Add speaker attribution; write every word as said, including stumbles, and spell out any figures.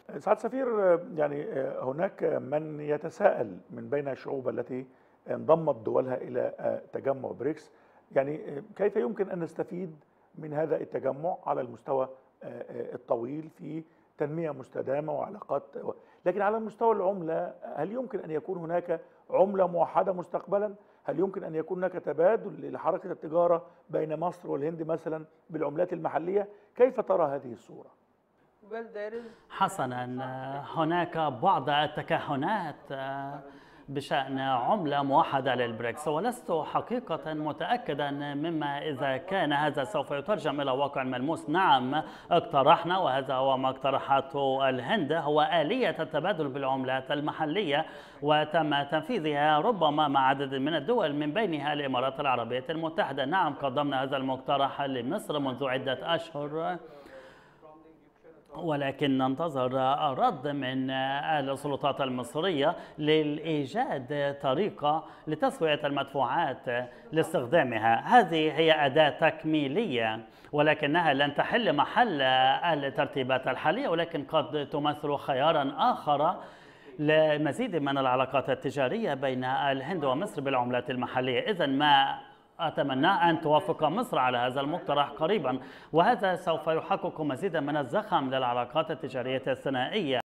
Speaker 1: سعادة السفير، يعني هناك من يتساءل من بين الشعوب التي انضمت دولها إلى تجمع بريكس، يعني كيف يمكن أن نستفيد من هذا التجمع على المستوى الطويل في تنمية مستدامة وعلاقات. لكن على مستوى العملة، هل يمكن أن يكون هناك عملة موحدة مستقبلا؟ هل يمكن أن يكون هناك تبادل لحركة التجارة بين مصر والهند مثلا بالعملات المحلية؟ كيف ترى هذه الصورة؟
Speaker 2: حسنا، هناك بعض التكهنات بشأن عملة موحدة للبريكس، ولست حقيقة متأكدا مما إذا كان هذا سوف يترجم إلى واقع ملموس. نعم، اقترحنا، وهذا هو ما اقترحته الهند، هو آلية التبادل بالعملات المحلية، وتم تنفيذها ربما مع عدد من الدول من بينها الإمارات العربية المتحدة. نعم، قدمنا هذا المقترح لمصر منذ عدة أشهر، ولكن ننتظر الرد من السلطات المصرية لإيجاد طريقة لتسوية المدفوعات لاستخدامها. هذه هي أداة تكميلية، ولكنها لن تحل محل الترتيبات الحالية، ولكن قد تمثل خيارا آخر لمزيد من العلاقات التجارية بين الهند ومصر بالعملات المحلية. إذن ما أتمنى أن توافق مصر على هذا المقترح قريبا، وهذا سوف يحقق مزيدا من الزخم للعلاقات التجارية الثنائية.